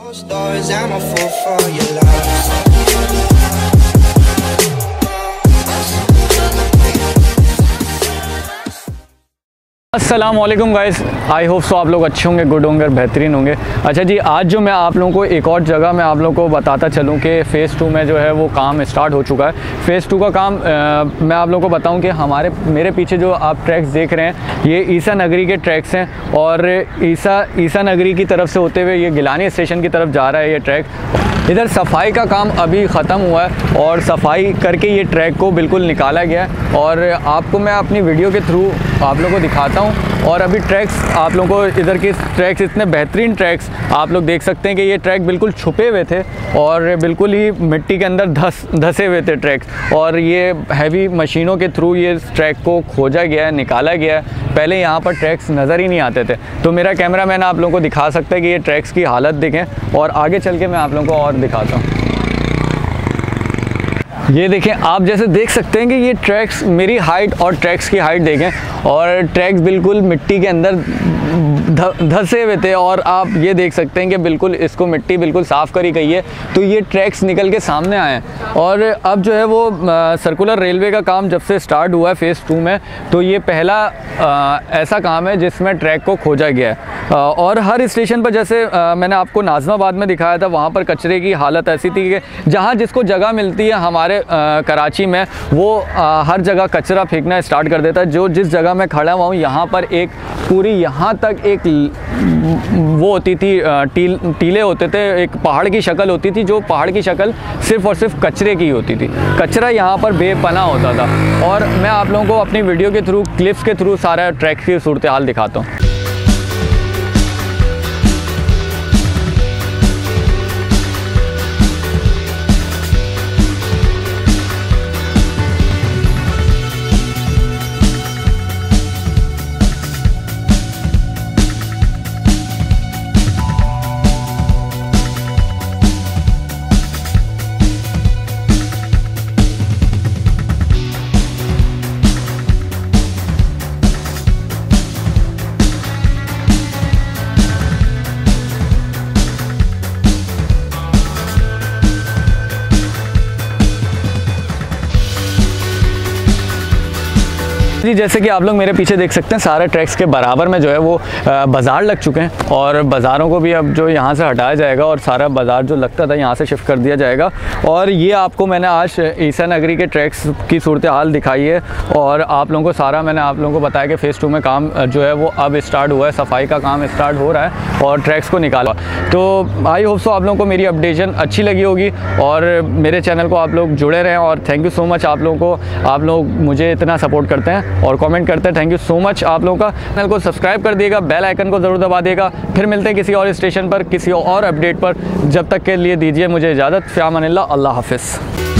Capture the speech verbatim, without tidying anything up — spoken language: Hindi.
Closed doors, I'm a fool for your love. अस्सलामुअलैकुम गाइस, आई होप सो आप लोग अच्छे होंगे, गुड होंगे और बेहतरीन होंगे। अच्छा जी, आज जो मैं आप लोगों को एक और जगह मैं आप लोगों को बताता चलूं कि फ़ेज़ टू में जो है वो काम स्टार्ट हो चुका है। फ़ेज़ टू का काम आ, मैं आप लोगों को बताऊं कि हमारे मेरे पीछे जो आप ट्रैक्स देख रहे हैं ये ईसा नगरी के ट्रैक्स हैं और ईसा ईसा नगरी की तरफ से होते हुए ये गिलानी स्टेशन की तरफ जा रहा है ये ट्रैक। इधर सफाई का काम अभी ख़त्म हुआ है और सफाई करके ये ट्रैक को बिल्कुल निकाला गया है और आपको मैं अपनी वीडियो के थ्रू आप लोगों को दिखाता हूँ। और अभी ट्रैक्स आप लोगों को इधर के ट्रैक्स इतने बेहतरीन ट्रैक्स आप लोग देख सकते हैं कि ये ट्रैक बिल्कुल छुपे हुए थे और बिल्कुल ही मिट्टी के अंदर धस धसे हुए थे ट्रैक्स, और ये हैवी मशीनों के थ्रू ये ट्रैक को खोजा गया है, निकाला गया है। पहले यहाँ पर ट्रैक्स नज़र ही नहीं आते थे, तो मेरा कैमरा मैन आप लोगों को दिखा सकता है कि ये ट्रैक्स की हालत देखें और आगे चल के मैं आप लोगों को और दिखाता हूँ। ये देखें, आप जैसे देख सकते हैं कि ये ट्रैक्स मेरी हाइट और ट्रैक्स की हाइट देखें और ट्रैक्स बिल्कुल मिट्टी के अंदर धसे हुए थे और आप ये देख सकते हैं कि बिल्कुल इसको मिट्टी बिल्कुल साफ़ करी गई है, तो ये ट्रैक्स निकल के सामने आए हैं। और अब जो है वो आ, सर्कुलर रेलवे का काम जब से स्टार्ट हुआ है फ़ेज़ टू में, तो ये पहला आ, ऐसा काम है जिसमें ट्रैक को खोजा गया है। आ, और हर स्टेशन पर जैसे आ, मैंने आपको नाज़िमाबाद में दिखाया था, वहाँ पर कचरे की हालत ऐसी थी कि जहाँ जिसको जगह मिलती है हमारे आ, कराची में वो आ, हर जगह कचरा फेंकना स्टार्ट कर देता है। जो जिस जगह मैं खड़ा हुआ हूँ यहाँ पर एक पूरी यहाँ तक एक वो होती थी, टील टीले होते थे, एक पहाड़ की शक्ल होती थी, जो पहाड़ की शक्ल सिर्फ और सिर्फ कचरे की होती थी। कचरा यहाँ पर बेपनाह होता था और मैं आप लोगों को अपनी वीडियो के थ्रू, क्लिप्स के थ्रू सारा ट्रैक की सूरत हाल दिखाता हूँ। जी, जैसे कि आप लोग मेरे पीछे देख सकते हैं, सारे ट्रैक्स के बराबर में जो है वो बाज़ार लग चुके हैं और बाज़ारों को भी अब जो यहाँ से हटाया जाएगा और सारा बाज़ार जो लगता था यहाँ से शिफ्ट कर दिया जाएगा। और ये आपको मैंने आज ईसा नगरी के ट्रैक्स की सूरत हाल दिखाई है और आप लोगों को सारा मैंने आप लोगों को बताया कि फ़ेज़ टू में काम जो है वो अब स्टार्ट हुआ है, सफाई का काम स्टार्ट हो रहा है और ट्रैक्स को निकाला। तो आई होप सो आप लोगों को मेरी अपडेशन अच्छी लगी होगी और मेरे चैनल को आप लोग जुड़े रहें और थैंक यू सो मच आप लोगों को, आप लोग मुझे इतना सपोर्ट करते हैं और कमेंट करते हैं। थैंक यू सो मच आप लोगों का। चैनल को सब्सक्राइब कर दिएगा, बेल आइकन को ज़रूर दबा दिएगा। फिर मिलते हैं किसी और स्टेशन पर, किसी और अपडेट पर। जब तक के लिए दीजिए मुझे इजाज़त। फ़ी अमानिल्लाह, अल्लाह हाफ़िज़।